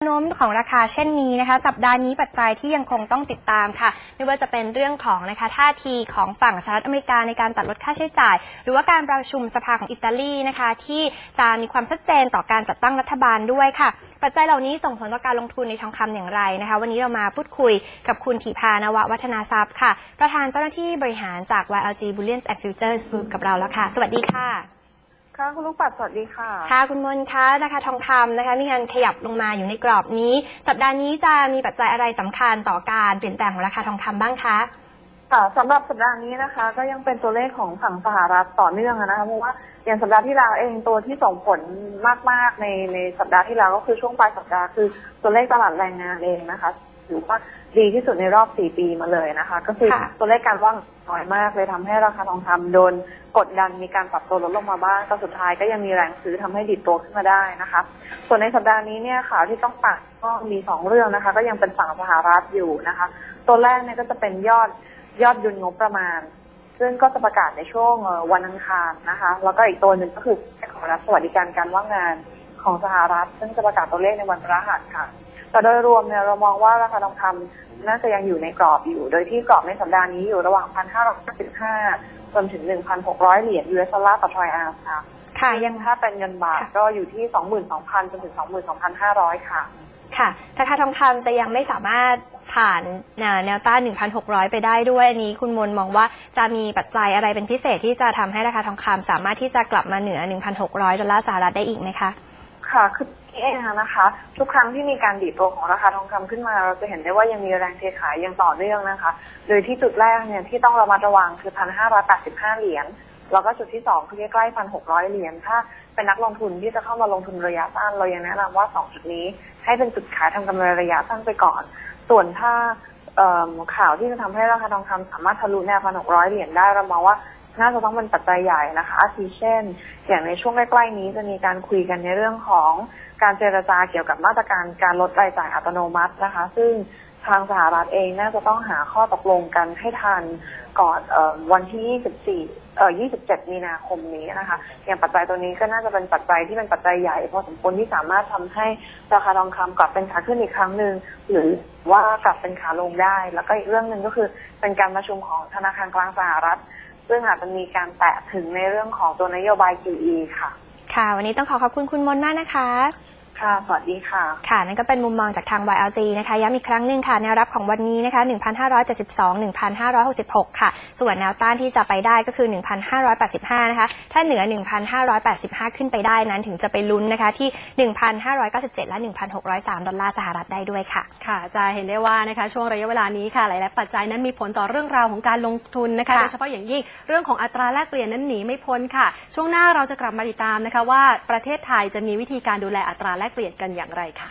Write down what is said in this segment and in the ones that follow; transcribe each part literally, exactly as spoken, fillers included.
โน้มของราคาเช่นนี้นะคะสัปดาห์นี้ปัจจัยที่ยังคงต้องติดตามค่ะไม่ว่าจะเป็นเรื่องของนะคะท่าทีของฝั่งสหรัฐอเมริกาในการตัดลดค่าใช้จ่ายหรือว่าการประชุมสภาของอิตาลีนะคะที่จะมีความชัดเจนต่อการจัดตั้งรัฐบาลด้วยค่ะปัจจัยเหล่านี้ส่งผลต่อการลงทุนในทองคำอย่างไรนะคะวันนี้เรามาพูดคุยกับคุณถิภานววัฒนาทรัพย์ค่ะประธานเจ้าหน้าที่บริหารจาก วาย แอล จี Bullion and Futures Group กับเราแล้วค่ะสวัสดีค่ะค่ะคุณลูกปัดสวัสดีค่ะค่ะคุณมนคะนะคะทองคำนะคะมีการขยับลงมาอยู่ในกรอบนี้สัปดาห์นี้จะมีปัจจัยอะไรสำคัญต่อการเปลี่ยนแปลงของราคาทองคำบ้างคะค่ะสำหรับสัปดาห์นี้นะคะก็ยังเป็นตัวเลขของฝั่งสหรัฐต่อเนื่องนะคะเพราะว่าอย่างสัปดาห์ที่แล้วเองตัวที่ส่งผลมากๆในในสัปดาห์ที่แล้วก็คือช่วงปลายสัปดาห์คือตัวเลขตลาดแรงงานเองนะคะถือว่าดีที่สุดในรอบสี่ปีมาเลยนะคะก็คือตัวเลขการว่างน้อยมากเลยทำให้ราคาทองคำโดนกดดันมีการปรับตัวลดลงมาบ้างแต่สุดท้ายก็ยังมีแรงซื้อทำให้ดิดตัวขึ้นมาได้นะคะส่วนในสัปดาห์นี้เนี่ยข่าวที่ต้องปักก็มีสองเรื่องนะคะก็ยังเป็นฝั่งสหรัฐอยู่นะคะตัวแรกเนี่ยก็จะเป็นยอดยอดดุลงบประมาณซึ่งก็จะประกาศในช่วงวันอังคารนะคะแล้วก็อีกตัวหนึ่งก็คือของรัฐสวัสดิการการว่างงานของสหรัฐซึ่งจะประกาศตัวเลขในวันพฤหัสค่ะแต่โดยรวมเนี่ยเรามองว่าราคาทองคำน่าจะยังอยู่ในกรอบอยู่โดยที่กรอบในสัปดาห์นี้อยู่ระหว่าง หนึ่งพันห้าร้อยห้าสิบห้า จนถึง หนึ่งพันหกร้อย เหรียญ ยู เอส ดอลลาร์ต่อทรอยออนซ์ค่ะค่ะยังถ้าเป็นเงินบาทก็อยู่ที่ สองหมื่นสองพัน จนถึง สองหมื่นสองพันห้าร้อย ค่ะค่ะราคาทองคำจะยังไม่สามารถผ่านแนวต้าน หนึ่งพันหกร้อย ไปได้ด้วยอันนี้คุณมนมองว่าจะมีปัจจัยอะไรเป็นพิเศษที่จะทำให้ราคาทองคำสามารถที่จะกลับมาเหนือ หนึ่งพันหกร้อย ดอลลาร์สหรัฐได้อีกไหมคะค่ะคือเองนะคะทุกครั้งที่มีการดีดตัวของราคาทองคำขึ้นมาเราจะเห็นได้ว่ายังมีแรงเทขายยังต่อเนื่องนะคะโดยที่จุดแรกเนี่ยที่ต้องระมัดระวังคือ หนึ่งพันห้าร้อยแปดสิบห้า เหรียญแล้วก็จุดที่สองคือใกล้ๆ หนึ่งพันหกร้อย เหรียญถ้าเป็นนักลงทุนที่จะเข้ามาลงทุนระยะสั้นเรายังแนะนำว่าสองจุดนี้ให้เป็นจุดขายทำกำไรระยะสั้นไปก่อนส่วนถ้าข่าวที่จะทำให้ราคาทองคำสามารถทะลุแนว หนึ่งพันหกร้อย เหรียญได้เรามองว่าน่าจะต้องเป็นปัจจัยใหญ่นะคะอาทิเช่นอย่างในช่วงใกล้ๆนี้จะมีการคุยกันในเรื่องของการเจรจาเกี่ยวกับมาตรการการลดรายจ่ายอัตโนมัตินะคะซึ่งทางสหรัฐเองน่าจะต้องหาข้อตกลงกันให้ทันก่อนเอ่อวันที่ยี่สิบสี่เอ่อยี่สิบเจ็ดมีนาคมนี้นะคะอย่างปัจจัยตัวนี้ก็น่าจะเป็นปัจจัยที่เป็นปัจจัยใหญ่พอสมควรที่สามารถทำให้ราคาทองคำกลับเป็นขาขึ้นอีกครั้งหนึ่งหรือว่ากลับเป็นขาลงได้แล้วก็อีกเรื่องหนึ่งก็คือเป็นการประชุมของธนาคารกลางสหรัฐซึ่งอาจจะมีการแตะถึงในเรื่องของตัวนโยบาย คิว อี ค่ะค่ะวันนี้ต้องขอขอบคุณคุณมนมากนะคะค่ะสวัสดีค่ะค่ะนั่นก็เป็นมุมมองจากทาง วาย แอล จี นะคะย้ำอีกครั้งหนึ่งค่ะแนวรับของวันนี้นะคะ หนึ่งพันห้าร้อยเจ็ดสิบสอง หนึ่งพันห้าร้อยหกสิบหก ค่ะส่วนแนวต้านที่จะไปได้ก็คือ หนึ่งพันห้าร้อยแปดสิบห้า นะคะถ้าเหนือ หนึ่งพันห้าร้อยแปดสิบห้า ขึ้นไปได้นั้นถึงจะไปลุ้นนะคะที่ หนึ่งพันห้าร้อยเก้าสิบเจ็ด และ หนึ่งพันหกร้อยสาม ดอลลาร์สหรัฐได้ด้วยค่ะค่ะจะเห็นได้ว่านะคะช่วงระยะเวลานี้ค่ะหลายๆปัจจัยนั้นมีผลต่อเรื่องราวของการลงทุนนะคะโดยเฉพาะอย่างยิ่งเรื่องของอัตราแลกเปลี่ยนนั้นหนีไม่พ้นค่ะช่วงหน้าเราจะกลับมาติดตามนะคะว่าประเทศไทยจะมีวิธีการดูแลอัตราแลกเปลี่ยนกันอย่างไรค่ะ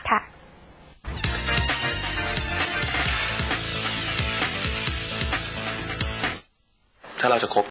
ถ้าเราจะคบ